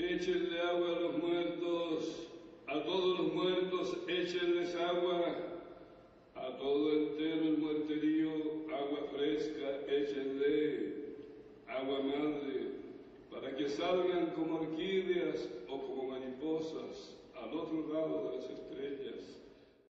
échenle agua a los muertos, a todos los muertos échenles agua, a todo entero el muerterío, agua fresca échenle, agua madre, para que salgan como orquídeas o como mariposas al otro lado de las estrellas.